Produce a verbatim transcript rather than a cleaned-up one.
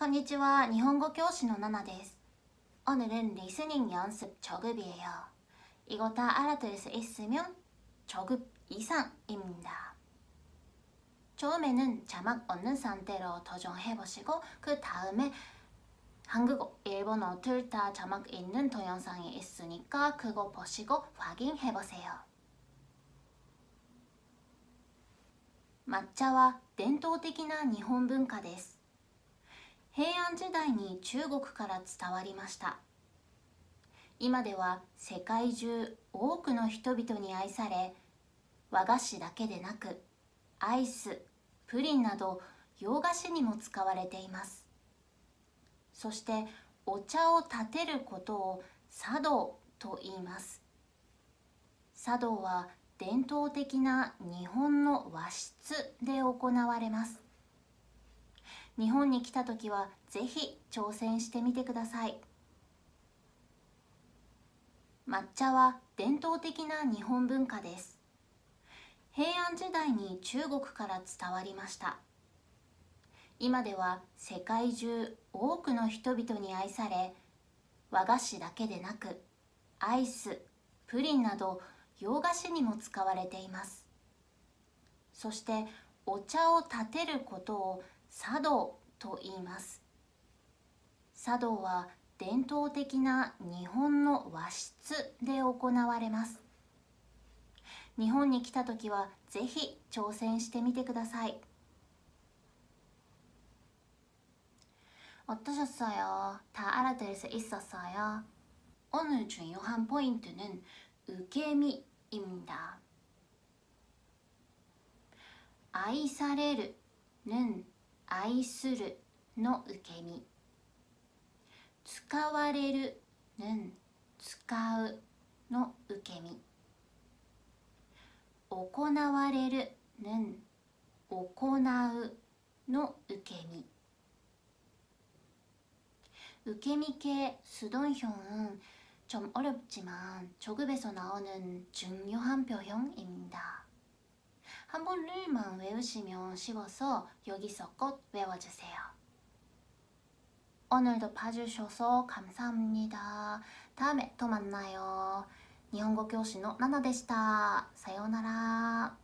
こんにちは。日本語教師のナナです。오늘은 리스닝 연습 저급이에요. 이거 다 알아들을 수 있으면 저급 이상입니다. 처음에는 자막 없는 상태로 도전해보시고 그 다음에 한국어, 일본어 둘 다 자막 있는 동영상이 있으니까 그거 보시고 확인해보세요.抹茶は伝統的な日本文化です。平安時代に中国から伝わりました。今では世界中多くの人々に愛され、和菓子だけでなくアイス、プリンなど洋菓子にも使われています。そしてお茶を立てることを茶道と言います。茶道は伝統的な日本の和室で行われます。日本に来たときはぜひ挑戦してみてください。抹茶は伝統的な日本文化です。平安時代に中国から伝わりました。今では世界中多くの人々に愛され、和菓子だけでなくアイス、プリンなど洋菓子にも使われています。そしてお茶を立てることを茶道と言います。茶道は伝統的な日本の和室で行われます。日本に来たときはぜひ挑戦してみてください。어떠셨어요? 다 알아들을 수 있었어요? 오늘 중요한 포인트는 으케미입니다. 愛される는愛するの受け身。使われる는使うの受け身。行われる는行うの受け身。으케미系수동형은 좀 어렵지만 조급에서 나오는 중요한 표현입니다. 한 번을만 외우시면 쉬워서 여기서 꼭 외워주세요. 오늘도 봐주셔서 감사합니다. 다음에 또 만나요. 일본어 교시のナナでした。さようなら。